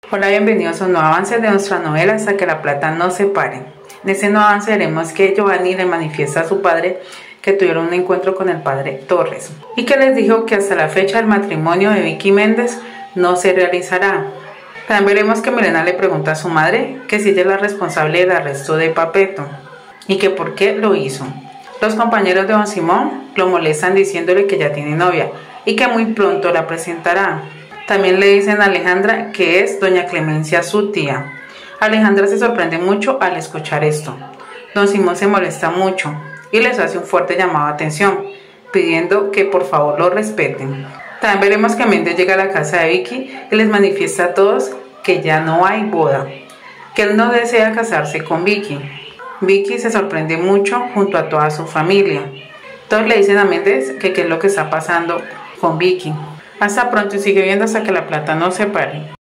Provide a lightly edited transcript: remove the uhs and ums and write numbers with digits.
Hola, bienvenidos a un nuevo avance de nuestra novela Hasta que la plata nos separe. En este nuevo avance veremos que Giovanni le manifiesta a su padre que tuvieron un encuentro con el padre Torres y que les dijo que hasta la fecha el matrimonio de Vicky Méndez no se realizará. También veremos que Milena le pregunta a su madre que si ella es la responsable del arresto de Papeto y que por qué lo hizo. Los compañeros de don Simón lo molestan diciéndole que ya tiene novia y que muy pronto la presentará. También le dicen a Alejandra que es doña Clemencia su tía. Alejandra se sorprende mucho al escuchar esto. Don Simón se molesta mucho y les hace un fuerte llamado de atención, pidiendo que por favor lo respeten. También veremos que Méndez llega a la casa de Vicky y les manifiesta a todos que ya no hay boda, que él no desea casarse con Vicky. Vicky se sorprende mucho junto a toda su familia. Todos le dicen a Méndez que qué es lo que está pasando con Vicky. Hasta pronto y sigue viendo Hasta que la plata nos separe.